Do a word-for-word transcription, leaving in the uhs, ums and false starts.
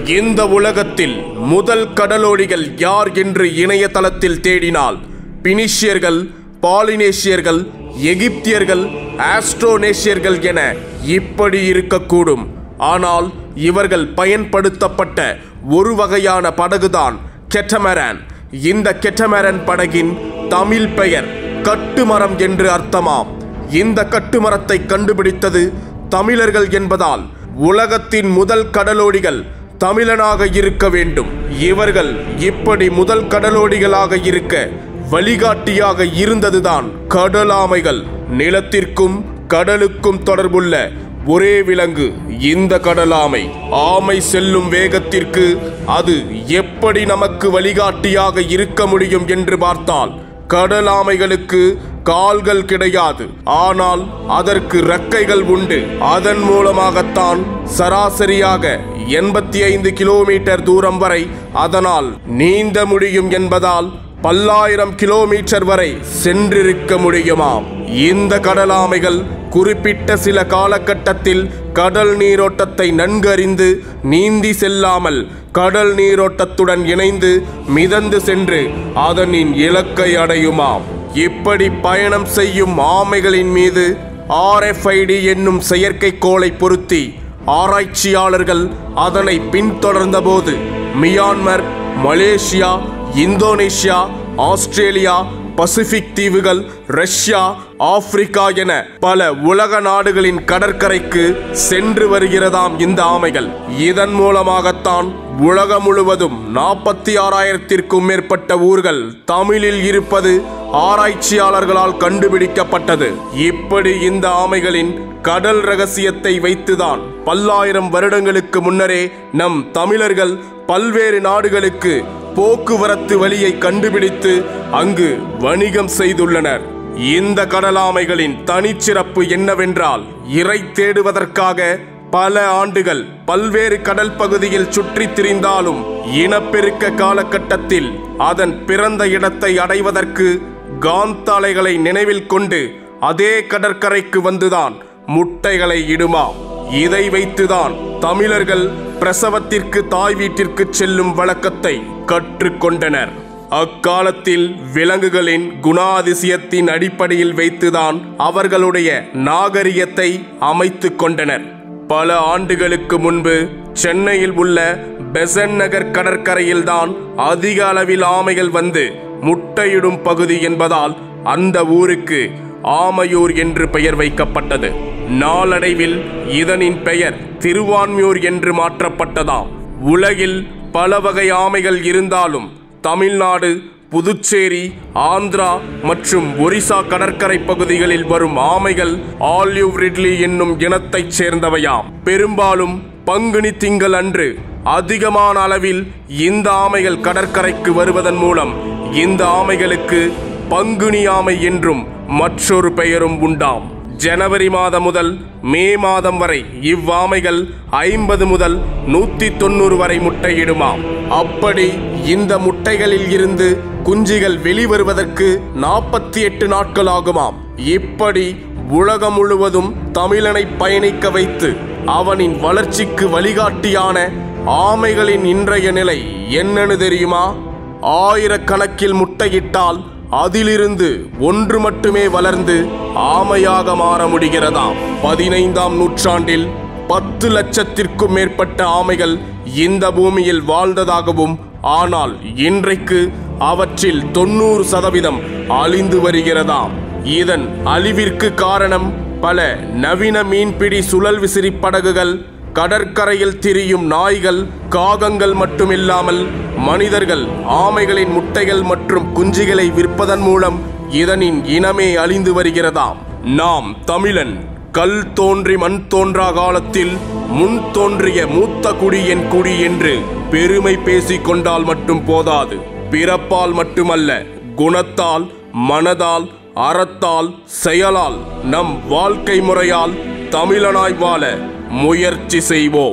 இந்த உலகத்தில் முதல் கடலோடிகள் யார் என்று இணையதளத்தில் தேடினால் பினிஷியர்கள், பாலினேசியர்கள், எகிப்தியர்கள், ஆஸ்ட்ரோனேசியர்கள் என இப்படி இருக்கக்கூடும். ஆனால் இவர்கள் பயன்படுத்தப்பட்ட ஒரு வகையான படகுதான் கெட்டமரான். இந்த கெட்டமரான் படகின் தமிழ் பெயர் கட்டுமரம் என்று அர்த்தமாம். இந்த கட்டுமரத்தை கண்டுபிடித்தது தமிழர்கள் என்பதால் உலகத்தின் முதல் கடலோடிகள் தமிழனாக இருக்க வேண்டும். இவர்கள் இப்படி முதல் கடலோடிகளாக இருக்க வழிகாட்டியாக இருந்ததுதான் கடலாமைகள். நிலத்திற்கும் கடலுக்கும் தொடர்புள்ள ஒரே விலங்கு இந்த கடலாமை. ஆமை செல்லும் வேகத்திற்கு அது எப்படி நமக்கு வழிகாட்டியாக இருக்க முடியும் என்று பார்த்தால், கடலாமைகளுக்கு கால்கள் கிடையாது, ஆனால் அதற்கு இறக்கைகள் உண்டு. அதன் மூலமாகத்தான் சராசரியாக எண்பத்தி ஐந்து கிலோமீட்டர் தூரம் வரை அதனால் நீந்த முடியும் என்பதால் பல்லாயிரம் கிலோமீட்டர் வரை சென்றிருக்க முடியுமாம். இந்த கடலாமைகள் குறிப்பிட்ட சில காலகட்டத்தில் கடல் நீரோட்டத்தை நன்கறிந்து நீந்தி செல்லாமல் கடல் நீரோட்டத்துடன் இணைந்து மிதந்து சென்று அதனின் இலக்கை அடையுமாம். இப்படி பயணம் செய்யும் ஆமைகளின் மீது ஆர் எஃப் ஐ டி என்னும் செயற்கைக்கோளை பொருத்தி ஆராய்ச்சியாளர்கள் அதனை பின்தொடர்ந்த போது Myanmar, Malaysia, Indonesia, Australia, Pacific தீவுகள், ரஷ்யா, ஆப்பிரிக்கா என பல உலக நாடுகளின் கடற்கரைக்கு சென்று வருகிறதாம் இந்த ஆமைகள். இதன் மூலமாகத்தான் உலகம் முழுவதும் நாற்பத்தி ஆறாயிரத்திற்கும் மேற்பட்ட ஊர்கள் தமிழில் இருப்பது ஆராய்ச்சியாளர்களால் கண்டுபிடிக்கப்பட்டது. இப்படி இந்த ஆமைகளின் கடல் ரகசியத்தை வைத்துதான் பல்லாயிரம் வருடங்களுக்கு முன்னரே நம் தமிழர்கள் பல்வேறு நாடுகளுக்கு போக்குவரத்து வழியை கண்டுபிடித்து அங்கு வணிகம் செய்துள்ளனர். இந்த கடலாமைகளின் தனிச்சிறப்பு என்னவென்றால், இறை தேடுவதற்காக பல ஆண்டுகள் பல்வேறு கடல் பகுதியில் சுற்றி திரிந்தாலும் இனப்பெருக்க காலகட்டத்தில் அதன் பிறந்த இடத்தை அடைவதற்கு காந்த அலைகளை நினைவில் கொண்டு அதே கடற்கரைக்கு வந்துதான் முட்டைகளை இடுமாம். இதை வைத்துதான் தமிழர்கள் பிரசவத்திற்கு தாய் வீட்டிற்கு செல்லும் வழக்கத்தை கற்றுக்கொண்டனர். அக்காலத்தில் விலங்குகளின் குணாதிசயத்தின் அடிப்படையில் வைத்துதான் அவர்களுடைய நாகரிகத்தை அமைத்து கொண்டனர். பல ஆண்டுகளுக்கு முன்பு சென்னையில் உள்ள பெசன்ட் நகர் கடற்கரையில்தான் அதிக அளவில் ஆமைகள் வந்து முட்டையிடும் பகுதி என்பதால் அந்த ஊருக்கு ஆமையூர் என்று பெயர் வைக்கப்பட்டது. நாளடைவில் இதனின் பெயர் திருவான்மியூர் என்று மாற்றப்பட்டதாம். உலகில் பல வகை ஆமைகள் இருந்தாலும் தமிழ்நாடு, புதுச்சேரி, ஆந்திரா மற்றும் ஒரிசா கடற்கரை பகுதிகளில் வரும் ஆமைகள் ஆலிவ் ரிட்லி என்னும் இனத்தைச் சேர்ந்தவையாம். பெரும்பாலும் பங்குனி திங்கள் அன்று அதிகமான அளவில் இந்த ஆமைகள் கடற்கரைக்கு வருவதன் மூலம் இந்த ஆமைகளுக்கு பங்குனி ஆமை என்றும் மற்றொரு பெயரும் உண்டாம். ஜனவரி மாதம் முதல் மே மாதம் வரை இவ்வாமைகள் ஐம்பது முதல் நூத்தி தொண்ணூறு வரை முட்டையிடுமாம். அப்படி இந்த முட்டைகளில் இருந்து குஞ்சுகள் வெளிவருவதற்கு நாற்பத்தி எட்டு நாட்கள் ஆகுமாம். இப்படி உலகம் முழுவதும் தமிழனை பயணிக்க வைத்து அவனின் வளர்ச்சிக்கு வழிகாட்டியான ஆமைகளின் இன்றைய நிலை என்னன்னு தெரியுமா? ஆயிரக்கணக்கில் முட்டையிட்டால் அதிலிருந்து ஒன்று மட்டுமே வளர்ந்து ஆமையாக மாற முடிகிறதாம். பதினைந்தாம் நூற்றாண்டில் பத்து லட்சத்திற்கும் மேற்பட்ட ஆமைகள் இந்த பூமியில் வாழ்ந்ததாகவும், ஆனால் இன்றைக்கு அவற்றில் தொண்ணூறு சதவீதம் அழிந்து வருகிறதாம். இதன் அழிவிற்கு காரணம் பல நவீன மீன்பிடி சுழல் விசிறி படகுகள், கடற்கரையில் திரியும் நாய்கள், காகங்கள் மட்டுமில்லாமல் மனிதர்கள் ஆமைகளின் முட்டைகள் மற்றும் குஞ்சுகளை விற்பதன் மூலம் இதனின் இனமே அழிந்து வருகிறதாம். நாம் தமிழன் கல் தோன்றி மண் தோன்றா காலத்தில் முன் தோன்றிய மூத்த குடி என் குடி என்று பெருமை பேசிக் கொண்டால் மட்டும் போதாது. பிறப்பால் மட்டுமல்ல, குணத்தால், மனதால், அறத்தால், செயலால், நம் வாழ்க்கை முறையால் தமிழனாய் வாழ முயற்சி செய்வோம்.